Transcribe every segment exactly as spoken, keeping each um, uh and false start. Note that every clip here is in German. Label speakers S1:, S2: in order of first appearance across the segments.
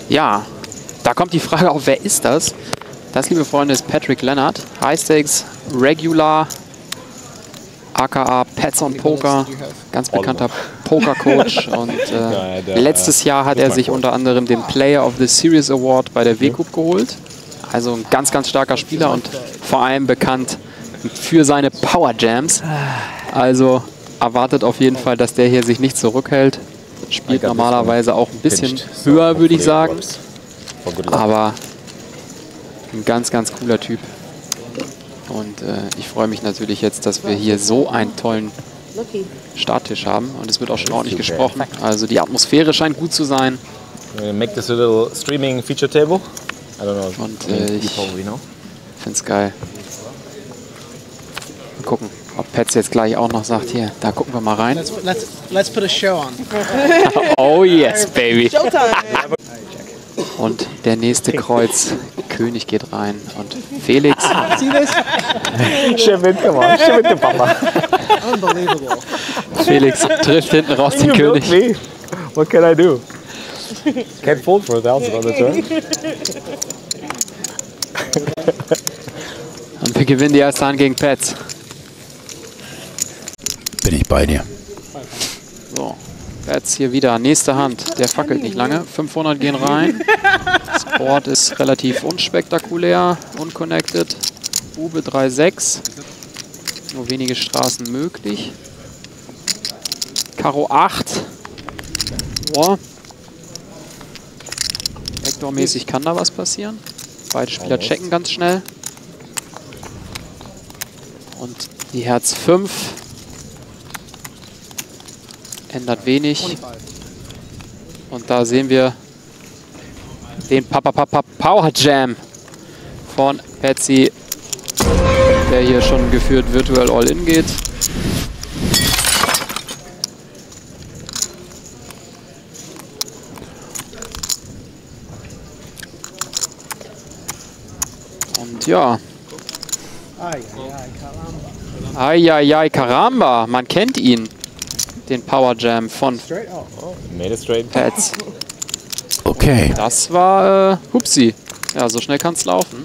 S1: Ja, da kommt die Frage auf, wer ist das? Das, liebe Freunde, ist Patrick Leonard. High Stakes, Regular, aka Pets on Poker, ganz bekannter Poker-Coach. Und äh, letztes Jahr hat er sich unter anderem den Player of the Series Award bei der W-Cup geholt. Also ein ganz, ganz starker Spieler und vor allem bekannt für seine Power Jams. Also erwartet auf jeden Fall, dass der hier sich nicht zurückhält. Spielt normalerweise auch ein bisschen höher, würde ich sagen. Aber ein ganz, ganz cooler Typ. Und äh, ich freue mich natürlich jetzt, dass wir hier so einen tollen Starttisch haben. Und es wird auch schon ordentlich gesprochen. Also die Atmosphäre scheint gut zu sein.
S2: Make this a little streaming feature table. I don't know.
S1: Und äh, ich finde es geil. Mal gucken, ob Pets jetzt gleich auch noch sagt, hier, da gucken wir mal rein.
S3: Let's, let's, let's put a show on.
S1: Oh yes, baby. Und der nächste Kreuz, König geht rein und Felix.
S3: Unbelievable.
S1: Felix trifft hinten raus den König.
S2: What can I do? Can't fold for a thousand on the turn.
S1: Und wir gewinnen die erste Hand gegen Pets.
S4: Bin ich bei dir.
S1: So, Pets hier wieder. Nächste Hand. Der fackelt nicht lange. fünfhundert gehen rein. Das Board ist relativ unspektakulär, unconnected. Bube drei sechs. Nur wenige Straßen möglich. Karo acht. Boah. Vektormäßig kann da was passieren. Beide Spieler checken ganz schnell. Und die Herz fünf ändert wenig. Und da sehen wir den Papa Papa Power Jam von Patsy, der hier schon geführt virtuell All-In geht. Und ja. Eieiei, Karamba, man kennt ihn. Den Power Jam von Pets.
S4: Okay.
S1: Das war, äh, hupsi. Ja, so schnell kann es laufen.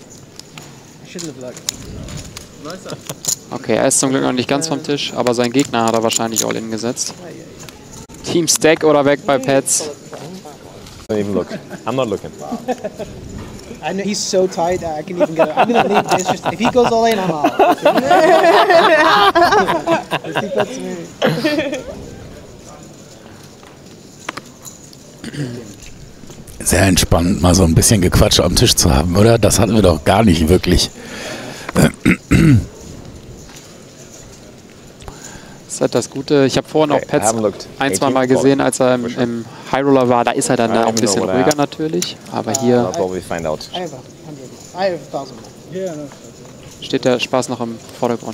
S1: Okay, er ist zum Glück noch nicht ganz vom Tisch, aber sein Gegner hat er wahrscheinlich All-In gesetzt. Team Stack oder weg bei Pets.
S2: Don't even look. I'm not looking.
S3: I know he's so tight I can even get it. I'm gonna leave this. Just, if he goes all in, I'm out. Let's leave that to me.
S4: Sehr entspannt, mal so ein bisschen Gequatsch am Tisch zu haben, oder? Das hatten wir doch gar nicht wirklich.
S1: Das ist halt das Gute. Ich habe vorhin auch Pets ein, zwei Mal gesehen, als er im, im High Roller war. Da ist er dann auch ein bisschen ruhiger natürlich. Aber hier steht der Spaß noch im Vordergrund.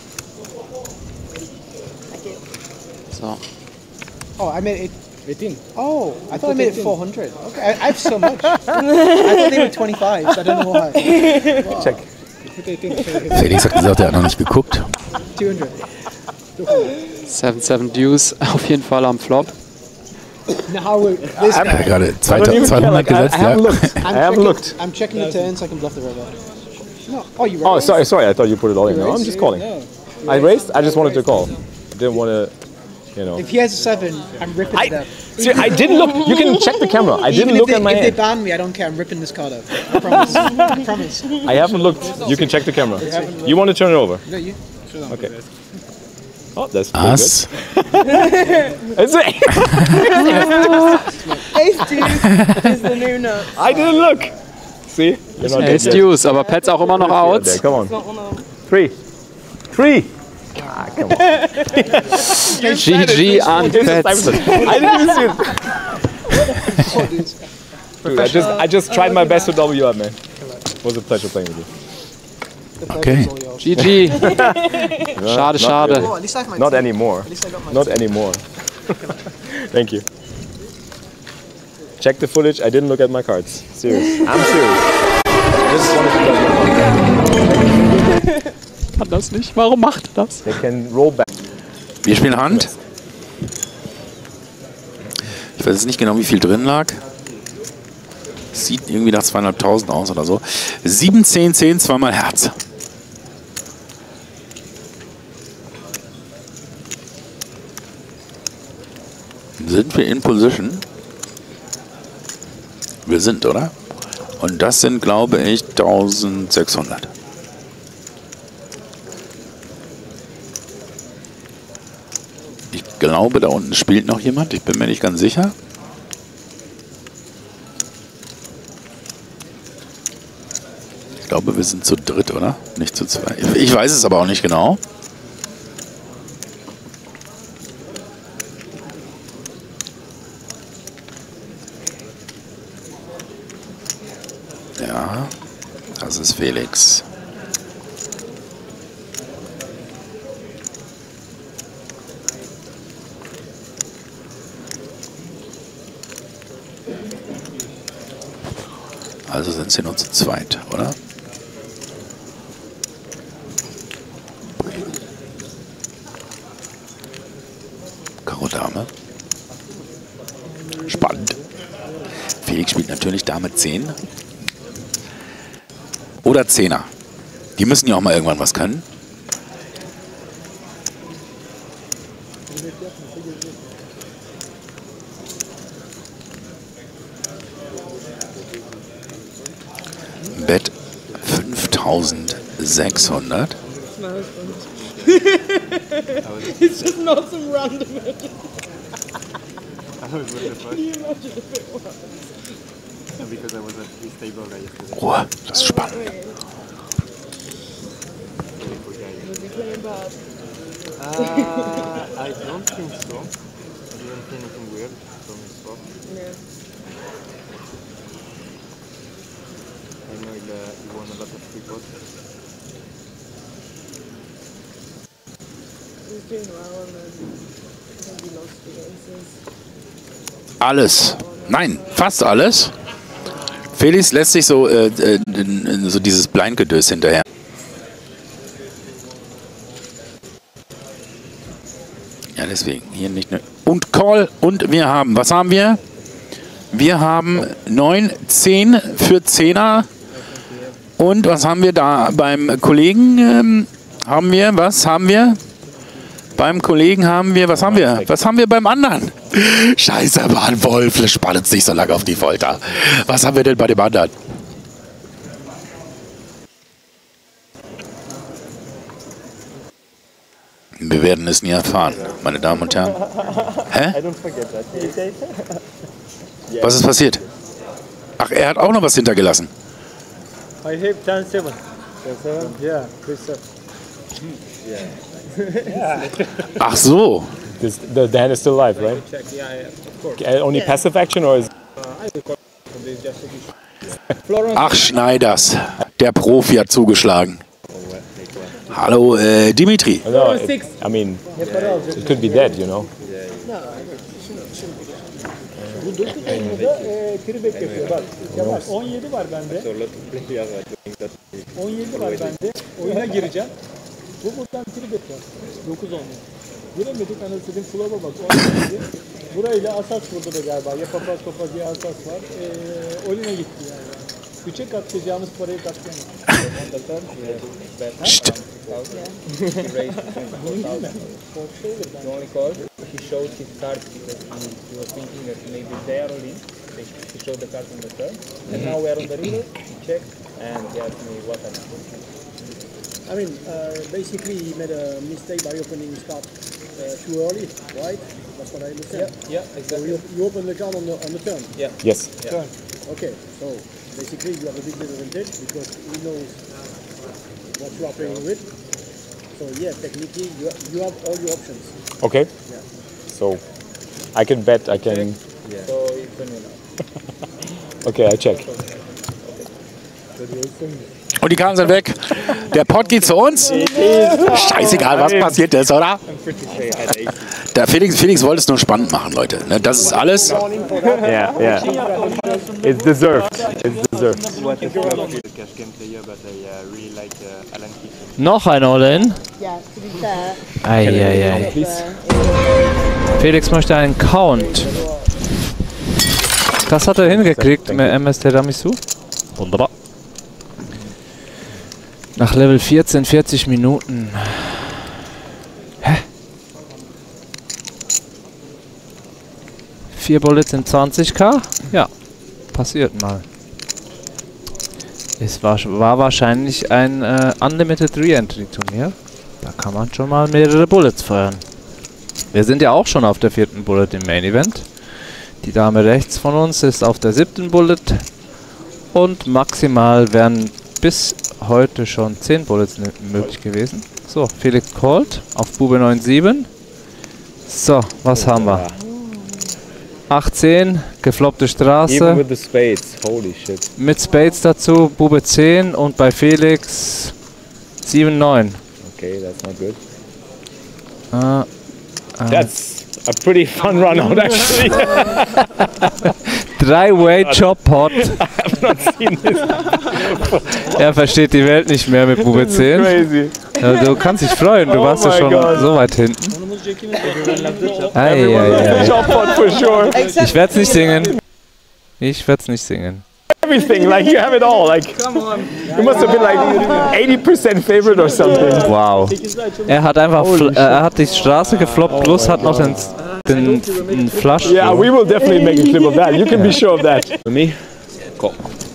S1: So.
S3: Oh, I made it eighteen. Oh, I thought I made it four hundred. Okay, I, I have so much. I thought they were twenty-five, so I don't know why. Wow.
S2: Check.
S4: Felix hat gesagt, er hat noch nicht geguckt.
S3: zweihundert.
S1: sieben sieben Deuce auf jeden Fall am Flop.
S3: Now this
S4: Er hat gerade zweihundert gesetzt,
S2: I haven't
S4: ja.
S2: looked. I haven't looked.
S3: I'm checking the turn so I can bluff the river. No. Oh, you
S2: Oh,
S3: raised?
S2: sorry, sorry. I thought you put it all in. No, I'm just calling. I raised. I just wanted to call. Didn't want to, you know.
S3: If he has a seven, I'm ripping it
S2: I,
S3: up.
S2: see, I didn't look. You can check the camera. I
S3: Even
S2: didn't
S3: if
S2: look
S3: they,
S2: at my
S3: if they
S2: hand.
S3: ban me, I don't care. I'm ripping this card up. I promise. I promise.
S2: I haven't looked. You can check the camera. You want to turn it over?
S3: No, you.
S2: Okay. Oh, that's pretty
S4: Was?
S2: good. Is it?
S5: Ace Deuce is the new note.
S2: I didn't look. See? You're not
S1: Ace
S2: dead yet.
S1: Deuce, aber Pets auch immer noch
S2: Yeah,
S1: out.
S2: there, come on.
S5: Not one of them.
S2: Three. Three. Ah, come on.
S1: G G an
S2: This is
S1: Pets.
S2: Stuyvesant. I didn't even see it. Dude, I just, I just tried my best to double you up, man. It was a pleasure playing with you.
S4: Okay.
S1: G G. Schade,
S2: Not
S1: schade.
S2: really.
S3: Oh, at least I have my
S2: Not
S3: ten.
S2: anymore.
S3: At least I got my
S2: Not
S3: ten.
S2: anymore. Thank you. Check the footage. I didn't look at my cards. Serious. I'm serious. I just wanted to double.
S1: Kann das nicht? Warum macht er das?
S2: They can roll back.
S4: Wir spielen Hand. Ich weiß jetzt nicht genau, wie viel drin lag. Sieht irgendwie nach zweitausendfünfhundert aus oder so. sieben, zehn, zehn, zweimal Herz. Sind wir in Position? Wir sind, oder? Und das sind, glaube ich, eintausendsechshundert. Ich glaube, da unten spielt noch jemand. Ich bin mir nicht ganz sicher. Ich glaube, wir sind zu dritt, oder? Nicht zu zweit. Ich weiß es aber auch nicht genau. Ja, das ist Felix. Also sind sie nur zu zweit, oder? Karo Dame. Spannend. Felix spielt natürlich Dame zehn. Oder Zehner. Die müssen ja auch mal irgendwann was können. Bett fünftausendsechshundert.
S5: It's just not some random.
S4: Ruhe, das ist spannend.
S5: Was he playing bad?
S6: Uh, I don't think so. I didn't see anything weird from his spot.
S5: Yeah.
S6: I know he, uh, he won a lot of free pots.
S5: He's doing well and then I think he lost the aces.
S4: Alles. Nein, fast alles. Felix lässt sich so, äh, äh, so dieses Blindgedös hinterher. Ja, deswegen. Hier nicht nur. Und Call. Und wir haben, was haben wir? Wir haben neun, zehn für Zehner. Und was haben wir da beim Kollegen? Ähm, haben wir, was haben wir? Beim Kollegen haben wir, was haben wir? Was haben wir beim anderen? Scheiße, Mann, Wolf, spannt uns nicht so lange auf die Folter. Was haben wir denn bei dem anderen? Wir werden es nie erfahren, meine Damen und Herren. Hä? Was ist passiert? Ach, er hat auch noch was hintergelassen.
S3: I have ten seven. ten seven? Yeah, three seven.
S4: Ach so.
S2: This, the, the hand is still alive, right? Uh, only passive action or is...
S4: Ach, Schneiders. Der Profi hat zugeschlagen. Hallo, äh, Dimitri.
S2: No, it, I mean, it could be dead, you know.
S3: on yedi var bende. on yedi var bende. Oyuna gireceğim. Bu buradan tribet var. dokuz on. Giremedik anasının flow'a bak. on yedi. Burayla asas burada da galiba. Ya papaz papaz ya asas var. Ee, oyuna gitti yani. Üçe katlayacağımız parayı katlayamadık.
S4: Şşt.
S6: The only call, he showed his cards because he, he was thinking that maybe they are all in. He showed the cards on the turn. And now we are on the river. He checked and he asked me what happened.
S7: I mean, uh, basically he made a mistake by opening start uh, too early, right? That's what I understand.
S6: Yeah, yeah, exactly.
S7: So you, you open the card on the, on the turn?
S6: Yeah.
S2: Yes.
S6: Yeah.
S7: Okay, so basically you have a big disadvantage because he knows what you are playing with. So yeah, technically you, you have all your options.
S2: Okay.
S7: Yeah.
S2: So, I can bet, I can...
S6: Yeah. So it's on you now.
S2: Okay, I check.
S4: Und die Karten sind weg. Der Pot geht zu uns. Scheißegal, was passiert ist, oder? Der Felix, Felix wollte es nur spannend machen, Leute. Ne, das ist alles.
S2: Yeah, yeah. It's deserved. It's deserved.
S8: Noch ein All-In.
S5: Yeah, to be fair.
S8: Eieiei. Felix möchte einen Count.
S3: Das hat er hingekriegt mit M S Tiramisu. Wunderbar. Nach Level vierzehn, vierzig Minuten. Hä? Vier Bullets in zwanzig K? Ja, passiert mal. Es war, war wahrscheinlich ein äh, Unlimited Re-Entry-Turnier. Da kann man schon mal mehrere Bullets feuern. Wir sind ja auch schon auf der vierten Bullet im Main Event. Die Dame rechts von uns ist auf der siebten Bullet. Und maximal wären bis heute schon zehn Bullets möglich gewesen. So, Felix called auf Bube neun sieben. So, was haben wir? achtzehn, gefloppte Straße.
S2: Even with the spades, holy shit.
S3: Mit Spades dazu, Bube zehn und bei Felix sieben neun.
S2: Okay, that's not good.
S3: Uh, uh,
S2: That's a pretty fun run out actually.
S3: Drei-Way Chop Pot.
S2: I've not seen this.
S3: Er versteht die Welt nicht mehr mit Bube zehn.
S2: Crazy.
S3: Ja, du kannst dich freuen, du
S2: Oh
S3: warst ja
S2: my
S3: schon
S2: God.
S3: so weit hinten. Ei, ei, ei.
S2: Chop pot for sure.
S3: Ich werd's nicht singen. Ich werd's nicht singen.
S2: Everything, like you have it all. Like you must have been like eighty percent favorite or something.
S3: Wow. Er hat einfach, fl- äh, er hat die Straße gefloppt, plus hat noch den, den, den Flush.
S2: Yeah, we will definitely make a clip of that. You can be sure of that. For me, go.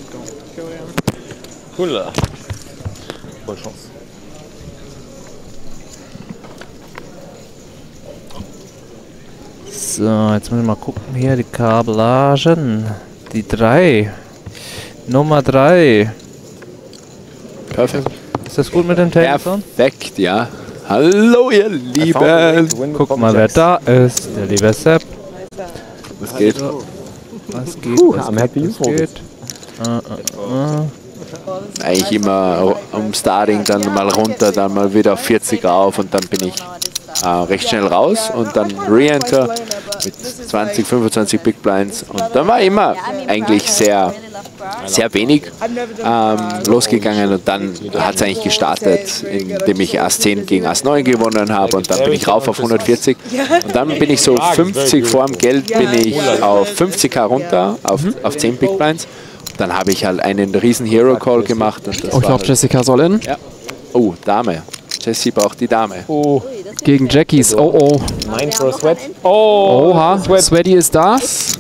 S2: Cool. Bonne chance.
S3: So, jetzt muss ich mal gucken hier, die Kabellagen. Die drei. Nummer drei.
S1: Perfekt.
S3: Ist das gut mit dem Telefon?
S1: Perfekt, ja. Hallo, ihr Lieben.
S3: Guck mal, wer da ist. Der liebe Sepp.
S1: Was geht?
S3: Was geht?
S2: Puh,
S3: was
S2: I'm
S3: geht,
S2: happy
S3: was
S2: you
S3: geht? Uh, uh, uh.
S1: Eigentlich immer um Starting dann mal runter, dann mal wieder auf vierzig rauf und dann bin ich äh, recht schnell raus und dann Re-Enter mit zwanzig, fünfundzwanzig Big Blinds und dann war immer eigentlich sehr, sehr wenig ähm, losgegangen und dann hat es eigentlich gestartet, indem ich Ass zehn gegen Ass neun gewonnen habe und dann bin ich rauf auf hundertvierzig und dann bin ich so fünfzig vor dem Geld, bin ich auf fünfzig K runter, auf, auf zehn Big Blinds. Dann habe ich halt einen riesen Hero Call gemacht. Und das
S8: Oh, ich glaube,
S1: halt
S8: Jessica soll in.
S1: ja. Oh, Dame. Jessie braucht die Dame.
S2: Oh,
S8: Gegen Jackies. Oh, oh.
S2: nine for a sweat. Oh,
S8: Oha, Sweaty ist da.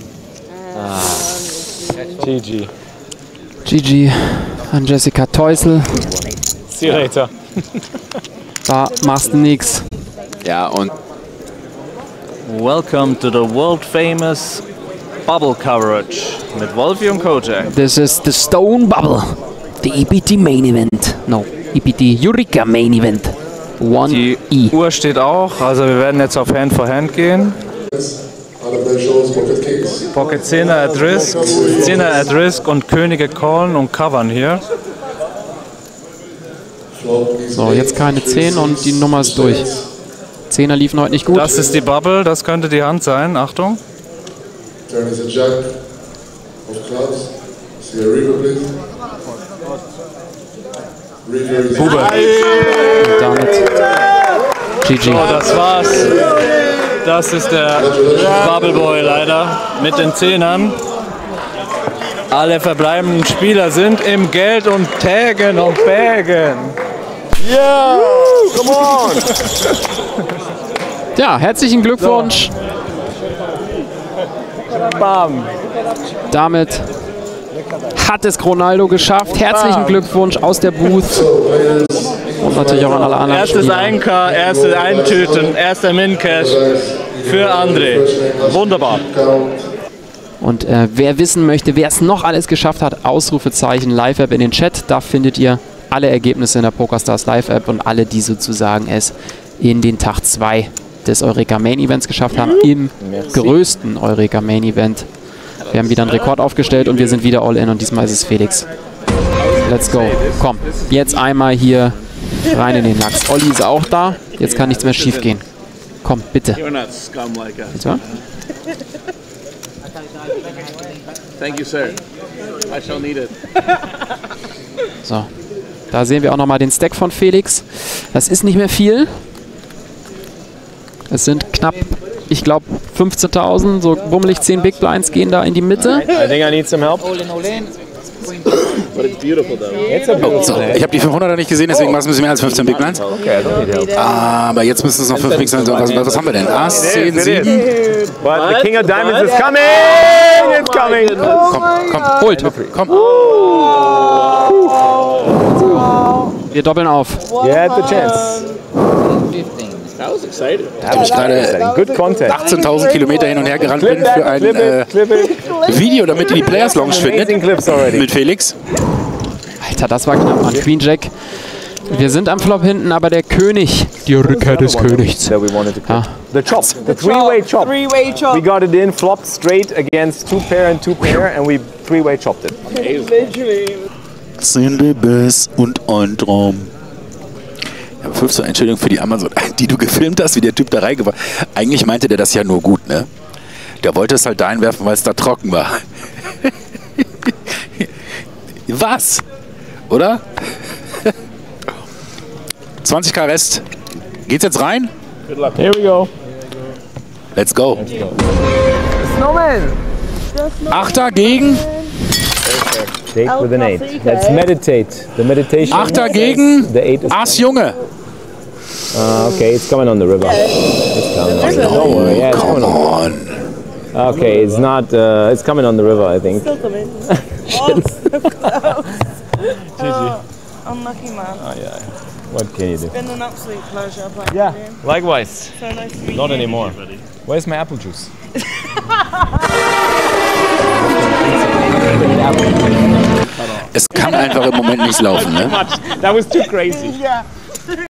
S2: G G.
S8: G G an Jessica Teusel.
S2: See you later.
S8: Da machst du nix.
S1: Ja, und
S3: Welcome to the world famous Bubble Coverage mit Wolfi und Kojak.
S8: This is the Stone Bubble. The E P T Main Event. No, E P T Eureka Main Event. One
S3: Die
S8: E.
S3: Uhr steht auch, also wir werden jetzt auf Hand for Hand gehen. Pocket zehner at risk, zehner at risk und Könige callen und covern hier.
S8: So, jetzt keine zehn und die Nummer ist durch. Zehner liefen heute nicht gut.
S3: Das ist die Bubble, das könnte die Hand sein, Achtung.
S9: Turn is a jack of clubs. See a river, please. River is
S3: Bube.
S8: Und damit G G.
S3: So, das war's. Das ist der Bubble Boy leider mit den Zehnern. Alle verbleibenden Spieler sind im Geld und taggen und baggen.
S2: Yeah, come on.
S8: Ja, herzlichen Glückwunsch.
S2: Bam.
S8: Damit hat es Ronaldo geschafft. Herzlichen Glückwunsch aus der Booth. Und natürlich auch an alle anderen
S3: Erstes
S8: Spieler.
S3: ein K, erste Eintüten, erster Min-Cash für André. Wunderbar.
S8: Und äh, wer wissen möchte, wer es noch alles geschafft hat, Ausrufezeichen Live-App in den Chat. Da findet ihr alle Ergebnisse in der PokerStars Live-App und alle, die sozusagen es in den Tag zwei des Eureka Main Events geschafft haben, im größten Eureka Main Event. Wir haben wieder einen Rekord aufgestellt und wir sind wieder all in und diesmal ist es Felix. Let's go. Komm, jetzt einmal hier rein in den Lachs. Olli ist auch da, jetzt kann nichts mehr schief gehen. Komm, bitte. Jetzt mal.
S10: Thank you, sir. I shall need it.
S8: So, da sehen wir auch nochmal den Stack von Felix. Das ist nicht mehr viel. Es sind knapp ich glaube, fünfzehntausend, so bummelig zehn Big Blinds gehen da in die Mitte.
S2: I think I need some help.
S10: But it's beautiful though.
S2: It's a beautiful
S4: Oh, so,
S2: day.
S4: ich habe die fünfhundert nicht gesehen, deswegen war es ein bisschen mehr als fünfzehn Big Blinds.
S2: Okay, I don't need help.
S4: Aber jetzt müssen es noch fünf Big Blinds sein. Was, was haben wir denn? Ass, zehn, sieben.
S2: But the King of Diamonds is coming! It's coming!
S4: Komm, komm,
S8: Holt.
S4: komm.
S8: Wir doppeln auf.
S2: You had the chance.
S10: That was exciting.
S4: Da habe ich gerade
S2: Good content.
S4: achtzehntausend Kilometer hin und her gerannt bin für ein
S2: Clip
S4: äh,
S2: it, clip it.
S4: Video, damit ihr die Players Lounge findet.
S2: Amazing clips already.
S4: Mit Felix.
S8: Alter, das war knapp, Mann. Queen Jack. Wir sind am Flop hinten, aber der König, die Rückkehr des Königs.
S2: That we wanted to clip.
S8: Ja.
S2: The chop, the three-way chop.
S5: Three-way chop.
S2: We got it in, flopped straight against two pair and two pair, and we three-way chopped it.
S5: Literally.
S4: Cinderbiss und ein Traum. Ja, fünf zur Entschuldigung für die Amazon, die du gefilmt hast, wie der Typ da reingeworfen. Eigentlich meinte der das ja nur gut, ne? Der wollte es halt da einwerfen, weil es da trocken war. Was? Oder? zwanzig K Rest. Geht's jetzt rein?
S2: Here we go.
S4: Let's go.
S2: Snowman.
S4: Achter gegen.
S2: Eight with an eight. Let's meditate. The meditation.
S4: Achter gegen.
S2: The eight is.
S4: Ass Junge.
S2: Uh, okay, it's coming on the river. It's coming on the river. Don't worry. Yeah, it's coming on. Okay, it's not. Uh, it's coming on the river, I think.
S5: Still coming. Oh, so close. Oh, unlucky man.
S2: Oh yeah. What can you do?
S5: It's been an absolute pleasure playing
S2: Yeah.
S5: with you.
S2: Likewise.
S5: So nice to meet
S2: Not
S5: you.
S2: anymore. Where's my apple juice?
S4: Es kann einfach im Moment nicht laufen, ne?
S2: That was too crazy.
S5: Yeah.